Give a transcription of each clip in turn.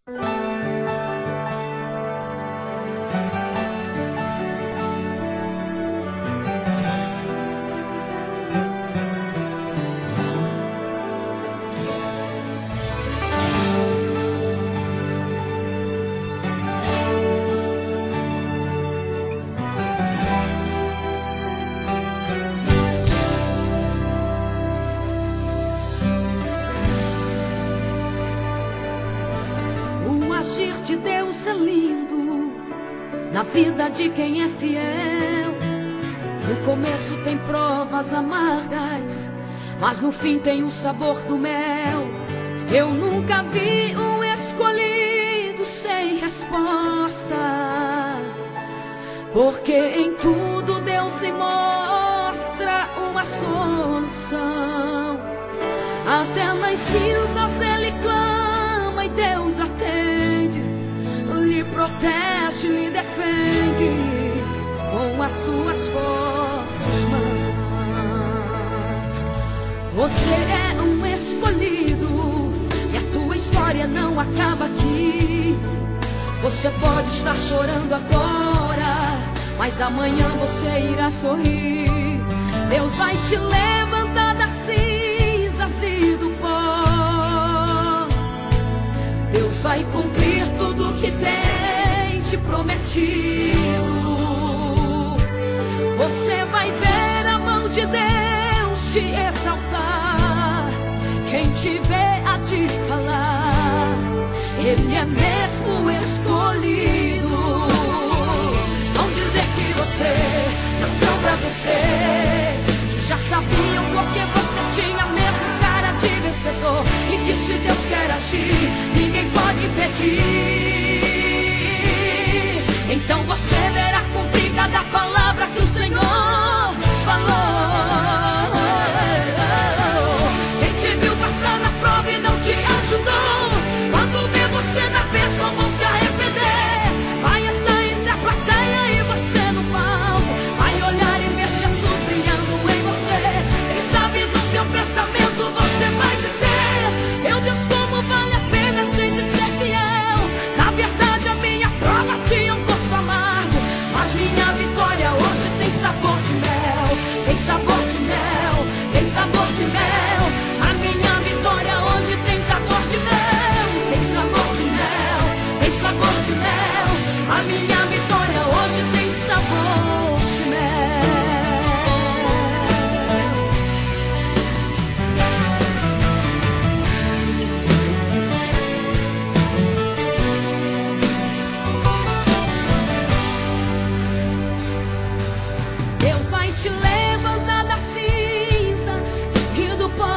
O agir de Deus é lindo na vida de quem é fiel. No começo tem provas amargas, mas no fim tem o sabor do mel. Eu nunca vi um escolhido sem resposta, porque em tudo Deus lhe mostra uma solução. Até nas cinzas ele clama e Deus atende, lhe protege, lhe defende com as suas fortes mãos. Você é um escolhido e a tua história não acaba aqui. Você pode estar chorando agora, mas amanhã você irá sorrir. Deus vai te levantar das cinzas e do pó. Deus vai cumprir tudo que tem te prometido. Você vai ver a mão de Deus te exaltar. Quem te vê há de falar, Ele é mesmo escolhido. Vão dizer que você nasceu pra vencer, que já sabiam porque você tinha mesmo cara de vencedor, e que se Deus quer agir, ninguém pode impedir. Então você verá cumprir cada palavra que o Senhor falou. Quem te viu passar na prova e não te ajudou, quando vê você na bênção vão se arrepender. Vai estar entre a plateia e você no palco, vai olhar e ver Jesus brilhando em você. Quem sabe no teu pensamento você vai dizer: meu Deus, como vale a pena a gente ser fiel. Na verdade a minha prova tinha um gosto amargo, mas minha vitória hoje tem sabor de mel. Tem sabor de mel, tem sabor de mel. A minha vitória hoje tem sabor de mel. Tem sabor de mel, tem sabor de mel. A minha vitória hoje tem sabor de mel. Deus vai te levantar das cinzas e do pó.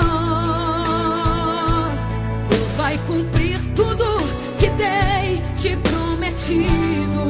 Deus vai cumprir tudo que tem te prometido.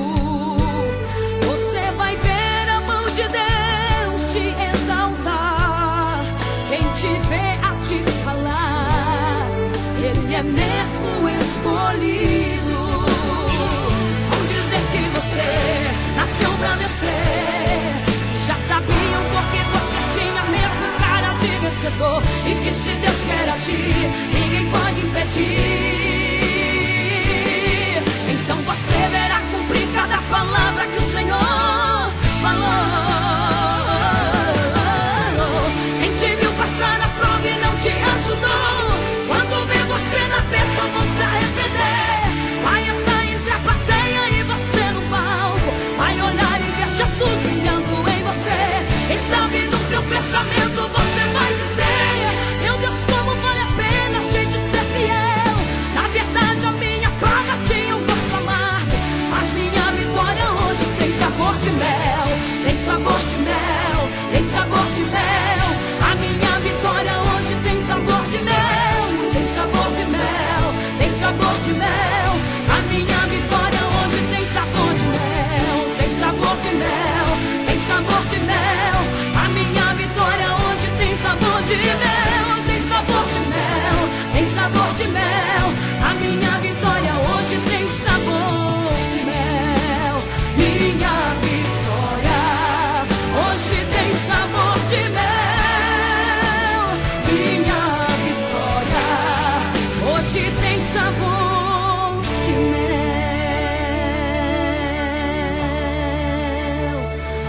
Você vai ver a mão de Deus te exaltar. Quem te vê a te falar, Ele é mesmo escolhido. Vão dizer que você nasceu pra vencer, que já sabiam porque você tinha mesmo cara de vencedor, e que se Deus quer agir, ninguém pode impedir. Então você verá cumprir cada palavra que o Senhor falou. Quem te viu passar na prova e não te ajudou, quando vê você na bênção vão se arrepender. Vai estar entre a plateia e você no palco, vai olhar e ver Jesus brilhando em você. Quem sabe no teu pensamento você vai dizer: meu Deus, como vale a pena a gente ser fiel.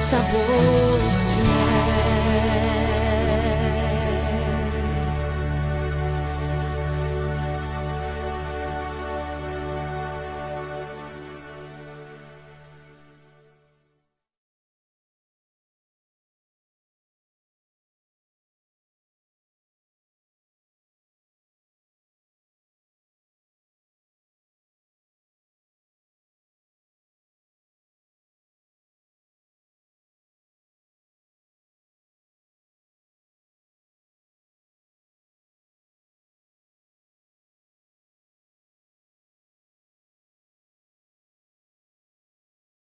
sabor.